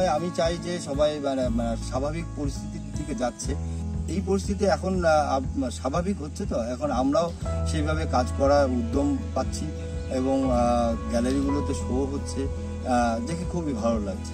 আমি চাই যে সবাই স্বাভাবিক পরিস্থিতির দিকে যাচ্ছে। এই পরিস্থিতি এখন স্বাভাবিক হচ্ছে, তো এখন আমরাও সেইভাবে কাজ করার উদ্যম পাচ্ছি এবং গ্যালারিগুলোতে শো হচ্ছে, দেখে খুবই ভালো লাগছে।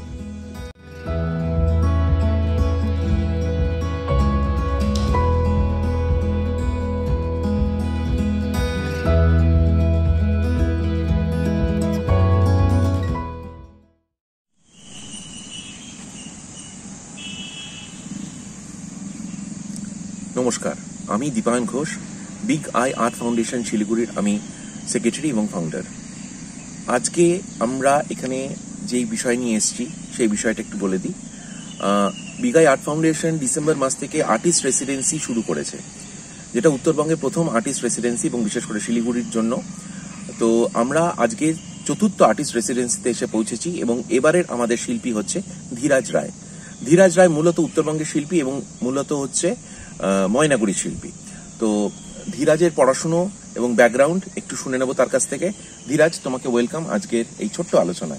নমস্কার, আমি Dipayan Ghosh, big I art foundation শিলিগুড়ির আমি সেক্রেটারি এবং ফাউন্ডার। আজকে আমরা এখানে যেই বিষয় নিয়ে এসেছি সেই বিষয়টা একটু বলে দিই। Big I art foundation December মাস থেকে আর্টিস্ট রেসিডেন্সি শুরু করেছে, যেটা উত্তরবঙ্গের প্রথম আর্টিস্ট রেসিডেন্সি এবং বিশেষ করে শিলিগুড়ির জন্য। তো আমরা আজকে চতুর্থ আর্টিস্ট রেসিডেন্সিতে এসে পৌঁছেছি এবং এবারের আমাদের শিল্পী হচ্ছে ধীরাজ রায়। ধীরাজ রায় মূলত উত্তরবঙ্গের শিল্পী এবং মূলত হচ্ছে ময়নাগুড়ির শিল্পী। তো ধীরাজের পড়াশুনো এবং ব্যাকগ্রাউন্ড একটু শুনে নেব তার কাছ থেকে। ধীরাজ, তোমাকে ওয়েলকাম আজকের এই ছোট্ট আলোচনায়।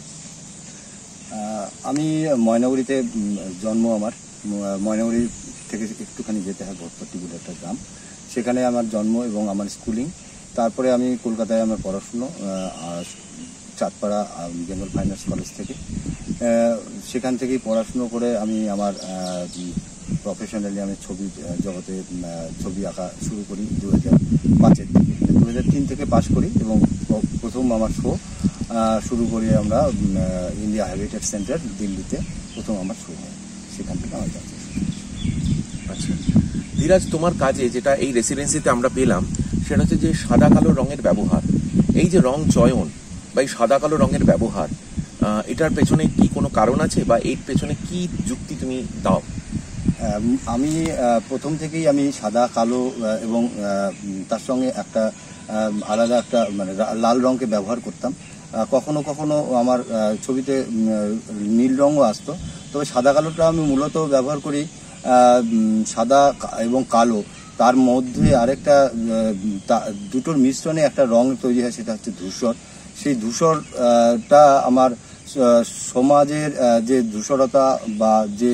আমি ময়নাগুড়িতে জন্ম, আমার ময়নাগুড়ি থেকে একটুখানি যেতে হয় ভট্টপট্টি বলে একটা গ্রাম, সেখানে আমার জন্ম এবং আমার স্কুলিং। তারপরে আমি কলকাতায় আমার পড়াশুনো Chandpara Bengal fine arts college থেকে। সেখান থেকেই পড়াশুনো করে আমি আমার প্রফেশনালি আমি ছবি জগতে ছবি আঁকা শুরু করি 2005-এর দিকে। 2003 থেকে পাশ করি এবং প্রথম আমার শো শুরু করি আমরা ইন্ডিয়া হ্যাবিটেট সেন্টার দিল্লিতে, প্রথম আমার শো হয়, সেখান থেকে আমার কাছে। আচ্ছা ধীরাজ, তোমার কাজে যেটা এই রেসিডেন্সিতে আমরা পেলাম সেটা হচ্ছে যে সাদা কালো রঙের ব্যবহার। এই যে রং চয়ন বা এই সাদা কালো রঙের ব্যবহার, এটার পেছনে কি কোনো কারণ আছে বা এর পেছনে কি যুক্তি তুমি দাও? আমি প্রথম থেকেই আমি সাদা কালো এবং তার সঙ্গে একটা আলাদা একটা লাল রঙকে ব্যবহার করতাম। কখনো কখনো আমার ছবিতে নীল রঙও আসতো, তবে সাদা কালোটা আমি মূলত ব্যবহার করি। সাদা এবং কালো, তার মধ্যে আরেকটা দুটোর মিশ্রণে একটা রং তৈরি হয়, সেটা হচ্ছে ধূসর। সেই ধূসরটা আমার সমাজের যে ধূসরতা বা যে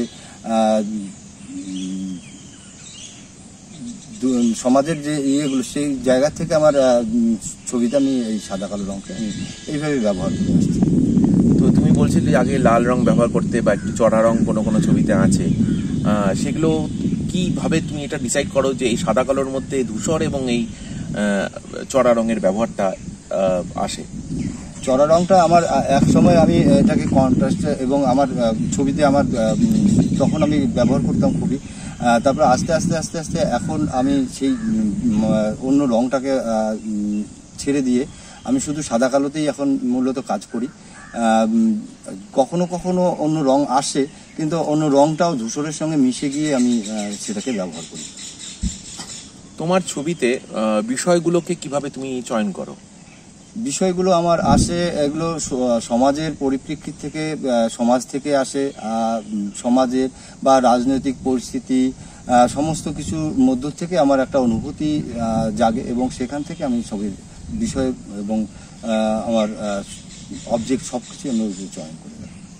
সমাজের যে ইয়েগুলো, সেই জায়গা থেকে আমার ছবিতে আমি এই সাদা কালো রঙকে আমি এইভাবে ব্যবহার করে আসছি। তো তুমি বলছিলে আগে লাল রং ব্যবহার করতে বা একটু চড়া রং কোনো কোনো ছবিতে আছে, সেগুলো কিভাবে তুমি এটা ডিসাইড করো যে এই সাদা কালোর মধ্যে ধূসর এবং এই চড়া রঙের ব্যবহারটা আসে? চড়া রংটা আমার এক সময় আমি এটাকে কন্ট্রাস্ট এবং আমার ছবিতে আমার তখন আমি ব্যবহার করতাম খুবই। তারপর আস্তে আস্তে আস্তে আস্তে এখন আমি সেই অন্য রংটাকে ছেড়ে দিয়ে আমি শুধু সাদা কালোতেই এখন মূলত কাজ করি। কখনো কখনো অন্য রং আসে, কিন্তু অন্য রংটাও ধূসরের সঙ্গে মিশে গিয়ে আমি সেটাকে ব্যবহার করি। তোমার ছবিতে বিষয়গুলোকে কিভাবে তুমি চয়ন করো? বিষয়গুলো আমার আসে, এগুলো সমাজের পরিপ্রেক্ষিত থেকে, সমাজ থেকে আসে, সমাজের বা রাজনৈতিক পরিস্থিতি সমস্ত কিছুর মধ্য থেকে আমার একটা অনুভূতি জাগে এবং সেখান থেকে আমি ছবির বিষয় এবং আমার অবজেক্ট সব কিছু আমি চয়ন করি।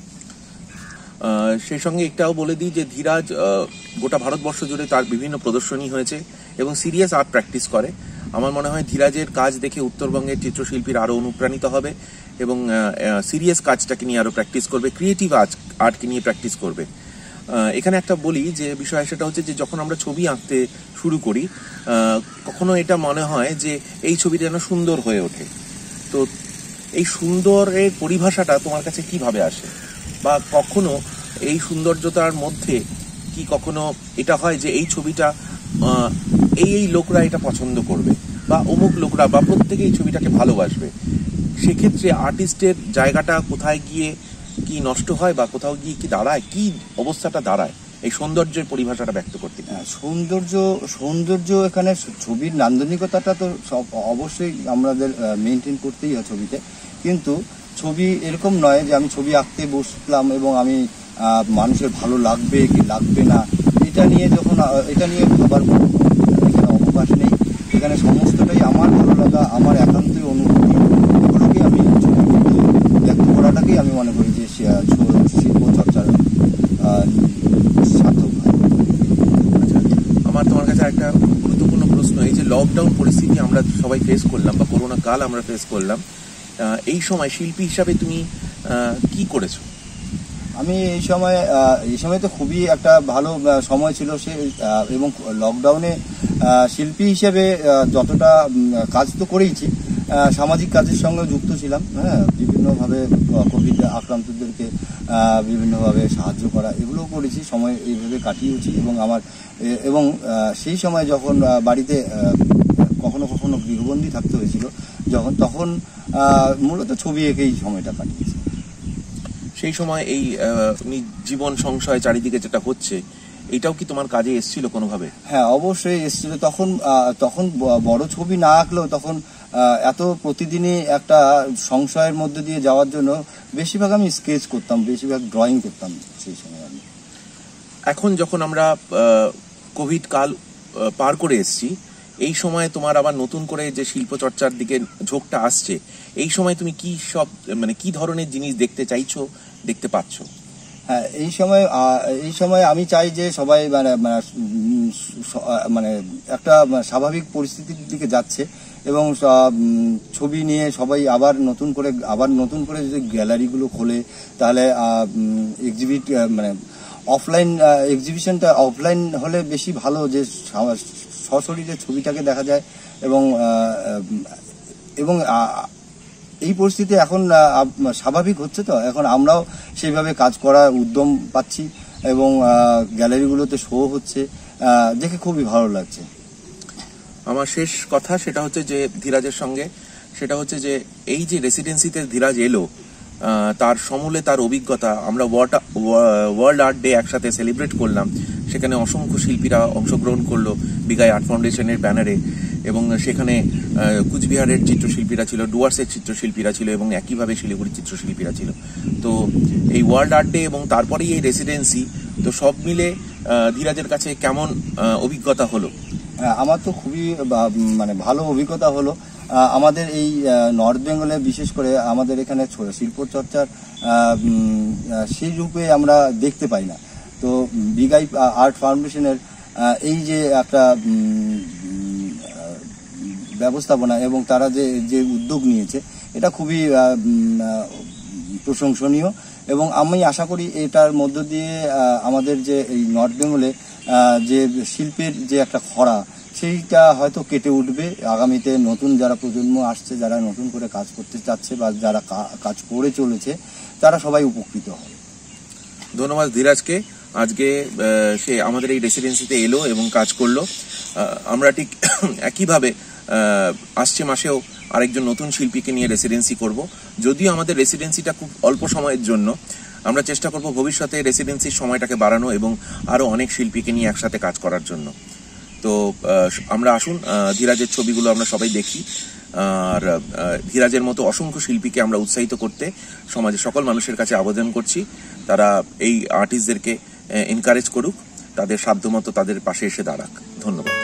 সেই সঙ্গে একটাও বলে দিই যে ধীরাজ গোটা ভারতবর্ষ জুড়ে তার বিভিন্ন প্রদর্শনী হয়েছে এবং সিরিয়াস আর্ট প্র্যাকটিস করে। আমার মনে হয় ধীরাজের কাজ দেখে উত্তরবঙ্গের চিত্রশিল্পীরা আরও অনুপ্রাণিত হবে এবং সিরিয়াস কাজটাকে নিয়ে আরও প্র্যাকটিস করবে, ক্রিয়েটিভ আর্টকে নিয়ে প্র্যাকটিস করবে। এখানে একটা বলি যে বিষয়, সেটা হচ্ছে যে যখন আমরা ছবি আঁকতে শুরু করি কখনো এটা মনে হয় যে এই ছবিটা যেন সুন্দর হয়ে ওঠে। তো এই সুন্দরের পরিভাষাটা তোমার কাছে কিভাবে আসে, বা কখনো এই সৌন্দর্যতার মধ্যে কি কখনো এটা হয় যে এই ছবিটা এই লোকরা এটা পছন্দ করবে বা অমুক লোকরা বা প্রত্যেকে এই ছবিটাকে ভালোবাসবে? সেক্ষেত্রে আর্টিস্টের জায়গাটা কোথায় গিয়ে কি নষ্ট হয় বা কোথাও গিয়ে কি দাঁড়ায়, কি অবস্থাটা দাঁড়ায় এই সৌন্দর্যের পরিভাষাটা ব্যক্ত করতে? সৌন্দর্য এখানে ছবির নান্দনিকতাটা তো সব অবশ্যই আমাদের মেনটেন করতেই হয় ছবিতে, কিন্তু ছবি এরকম নয় যে আমি ছবি আঁকতে বসলাম এবং আমি মানুষের ভালো লাগবে কি লাগবে না এটা নিয়ে ভাবার এখানে অবকাশ নেই। এখানে সমস্তটাই আমার ভালো লাগা, আমার একান্তই অনুভূতি, এগুলোকে আমি ছবির মধ্যে ব্যক্ত করাটাকেই আমি মনে করি যে শিল্প চর্চার লকডাউন পরিস্থিতি আমরা সবাই ফেস করলাম বা করোনা কাল আমরা ফেস করলাম, এই সময় শিল্পী হিসাবে তুমি কি করেছো? আমি এই সময় তো খুবই একটা ভালো সময় ছিল সে, এবং লকডাউনে শিল্পী হিসেবে যতটা কাজ তো করেইছি, সামাজিক কাজের সঙ্গে যুক্ত ছিলাম। হ্যাঁ, বিভিন্নভাবে কোভিড আক্রান্তদেরকে বিভিন্নভাবে সাহায্য করা এগুলোও করেছি, সময় এইভাবে কাটিয়েছি। এবং সেই সময় যখন বাড়িতে কখনো কখনো গৃহবন্দী থাকতে হয়েছিল, তখন মূলত ছবি এঁকেই সময়টা কাটিয়েছি। সেই সময় এই জীবন সংশয় চারিদিকে যেটা হচ্ছে, এটাও কি তোমার কাজে এসেছিল কোনোভাবে? হ্যাঁ, অবশ্যই এসেছিল। তখন বড় ছবি না আঁকলেও তখন এত প্রতিদিনই একটা সংশয়ের মধ্যে দিয়ে যাওয়ার জন্য বেশিরভাগ আমি স্কেচ করতাম, বেশিরভাগ ড্রয়িং করতাম সেই সময়। আমি এখন যখন আমরা কোভিড কাল পার করে এসেছি, এই সময় তোমার আবার নতুন করে যে শিল্প চর্চার দিকে ঝোঁকটা আসছে, এই সময় তুমি কি ধরনের জিনিস দেখতে চাইছো, দেখতে পাচ্ছ? হ্যাঁ, এই সময় আমি চাই যে সবাই মানে একটা স্বাভাবিক পরিস্থিতির দিকে যাচ্ছে, এবং ছবি নিয়ে সবাই আবার নতুন করে যদি গ্যালারিগুলো খোলে, তাহলে অফলাইন এক্সিবিশনটা অফলাইন হলে বেশি ভালো, যে সশরীরে ছবিটাকে দেখা যায়। এবং এই পরিস্থিতি এখন স্বাভাবিক হচ্ছে, তো এখন আমরাও সেইভাবে কাজ করার উদ্যম পাচ্ছি, এবং গ্যালারিগুলোতে শো হচ্ছে, দেখে খুবই ভালো লাগছে। আমার শেষ কথা সেটা হচ্ছে যে ধীরাজের সঙ্গে, সেটা হচ্ছে যে এই যে রেসিডেন্সিতে ধীরাজ এলো, তার সমূলে তার অভিজ্ঞতা, আমরা ওয়ার্ল্ড আর্ট ডে একসাথে সেলিব্রেট করলাম, সেখানে অসংখ্য শিল্পীরা অংশগ্রহণ করলো বিগাই আর্ট ফাউন্ডেশনের ব্যানারে, এবং সেখানে কুচবিহারের চিত্রশিল্পীরা ছিল, ডুয়ার্সের চিত্রশিল্পীরা ছিল, এবং একইভাবে শিলিগুড়ির চিত্রশিল্পীরা ছিল। তো এই ওয়ার্ল্ড আর্ট ডে এবং তারপরেই এই রেসিডেন্সি, তো সব মিলে ধীরাজের কাছে কেমন অভিজ্ঞতা হলো? আমার তো খুবই ভালো অভিজ্ঞতা হলো। আমাদের এই নর্থ বেঙ্গলে বিশেষ করে আমাদের এখানে শিল্পচর্চার সেই রূপে আমরা দেখতে পাই না। তো বিগাই আর্ট ফাউন্ডেশনের এই যে একটা ব্যবস্থাপনা এবং তারা যে উদ্যোগ নিয়েছে, এটা খুবই প্রশংসনীয়, এবং আমি আশা করি এটার মধ্য দিয়ে আমাদের যে এই নর্থ বেঙ্গলে যে শিল্পের যে একটা খরা, সেইটা হয়তো কেটে উঠবে। আগামীতে নতুন যারা প্রজন্ম আসছে, যারা নতুন করে কাজ করতে চাচ্ছে বা যারা কাজ করে চলেছে, তারা সবাই উপকৃত হবে। ধন্যবাদ ধীরাজকে। আজকে সে আমাদের এই রেসিডেন্সিতে এলো এবং কাজ করলো। আমরা ঠিক একইভাবে আসছে মাসেও আরেকজন নতুন শিল্পীকে নিয়ে রেসিডেন্সি করব। যদিও আমাদের রেসিডেন্সিটা খুব অল্প সময়ের জন্য, আমরা চেষ্টা করব ভবিষ্যতে রেসিডেন্সির সময়টাকে বাড়ানো এবং আরও অনেক শিল্পীকে নিয়ে একসাথে কাজ করার জন্য। তো আমরা আসুন, ধীরাজের ছবিগুলো আমরা সবাই দেখি, আর ধীরাজের মতো অসংখ্য শিল্পীকে আমরা উৎসাহিত করতে সমাজের সকল মানুষের কাছে আবেদন করছি, তারা এই আর্টিস্টদেরকে এনকারেজ করুক, তাদের সাধ্যমতো তাদের পাশে এসে দাঁড়াক। ধন্যবাদ।